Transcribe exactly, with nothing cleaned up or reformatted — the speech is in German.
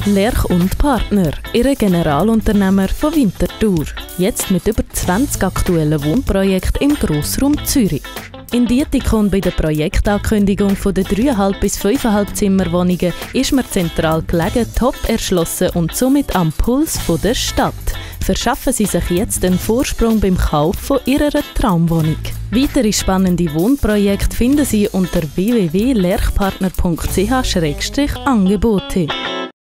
Lerch und Partner, Ihr Generalunternehmer von Winterthur. Jetzt mit über zwanzig aktuellen Wohnprojekten im Grossraum Zürich. In Dietikon bei der Projektankündigung von der dreieinhalb bis fünfeinhalb Zimmerwohnungen ist man zentral gelegen, top erschlossen und somit am Puls von der Stadt. Verschaffen Sie sich jetzt einen Vorsprung beim Kauf von Ihrer Traumwohnung. Weitere spannende Wohnprojekte finden Sie unter w w w punkt lerchpartner punkt c h Angebote.